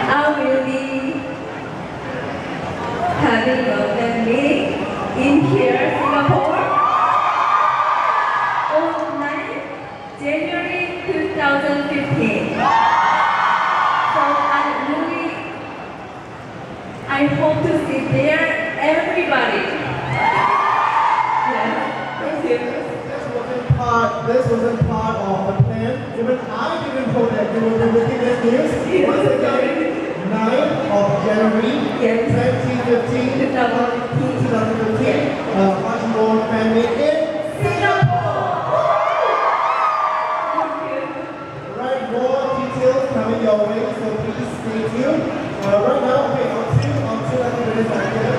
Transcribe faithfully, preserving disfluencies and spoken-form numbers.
I will be having a family in here, Singapore, on ninth January two thousand fifteen. So I really, I hope to see there everybody. Yeah, thank you. This wasn't part, this wasn't part of the plan. Even I didn't know that you would be looking at news. Once again, ninth of January, Yes. twenty fifteen, twenty fifteen. uh, Fashionable family in Singapore! right, more details coming your way, so please stay tuned. Uh, right now, okay, on two, on two, I think it is like